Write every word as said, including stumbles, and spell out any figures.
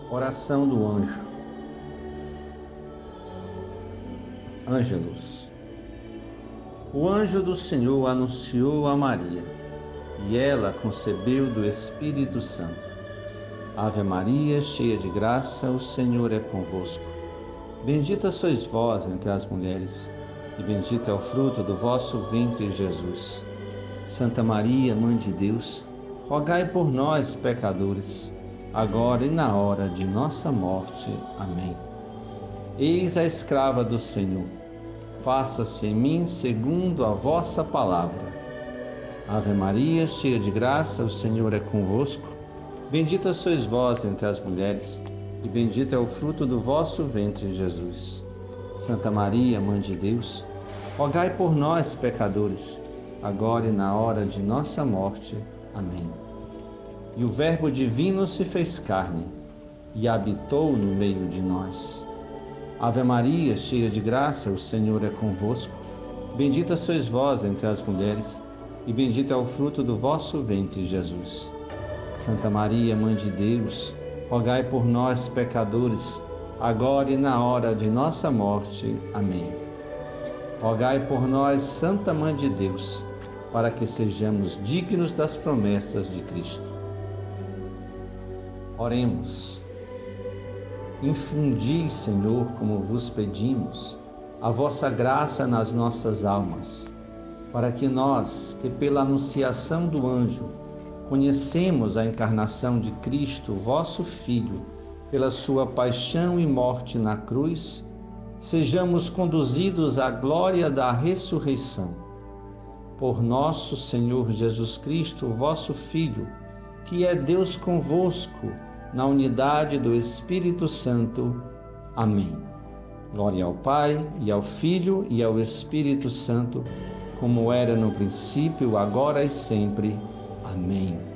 Oração do anjo. Ângelus. O anjo do Senhor anunciou a Maria, e ela concebeu do Espírito Santo. Ave Maria, cheia de graça, o Senhor é convosco. Bendita sois vós entre as mulheres, e bendito é o fruto do vosso ventre, Jesus. Santa Maria, Mãe de Deus, rogai por nós, pecadores, agora e na hora de nossa morte. Amém. Eis a escrava do Senhor. Faça-se em mim segundo a vossa palavra. Ave Maria, cheia de graça, o Senhor é convosco. Bendita sois vós entre as mulheres, e bendito é o fruto do vosso ventre, Jesus. Santa Maria, Mãe de Deus, rogai por nós, pecadores, agora e na hora de nossa morte. Amém. E o Verbo divino se fez carne e habitou no meio de nós. Ave Maria, cheia de graça, o Senhor é convosco. Bendita sois vós entre as mulheres, e bendito é o fruto do vosso ventre, Jesus. Santa Maria, Mãe de Deus, rogai por nós, pecadores, agora e na hora de nossa morte. Amém. Rogai por nós, Santa Mãe de Deus, para que sejamos dignos das promessas de Cristo. Oremos. Infundi, Senhor, como vos pedimos, a vossa graça nas nossas almas, para que nós, que pela anunciação do anjo, conhecemos a encarnação de Cristo, vosso Filho, pela sua paixão e morte na cruz, sejamos conduzidos à glória da ressurreição. Por nosso Senhor Jesus Cristo, vosso Filho, que é Deus convosco, na unidade do Espírito Santo. Amém. Glória ao Pai, e ao Filho, e ao Espírito Santo, como era no princípio, agora e sempre. Amém.